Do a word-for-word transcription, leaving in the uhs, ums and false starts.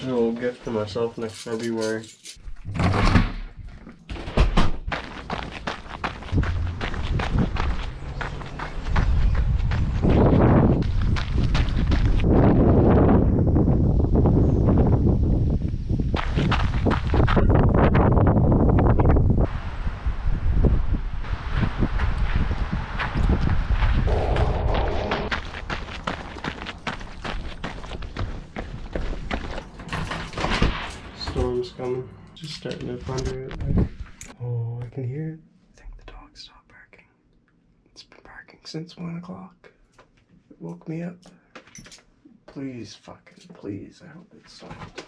little gift to myself next February. Storm's coming. Just starting to thunder it. Oh, I can hear it. I think the dog stopped barking. It's been barking since one o'clock. It woke me up. Please, fucking, please. I hope it stopped.